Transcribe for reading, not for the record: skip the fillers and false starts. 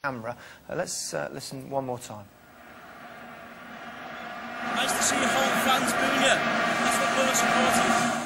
camera. Let's listen one more time. Nice to see your home fans booing you. That's what we're supporting.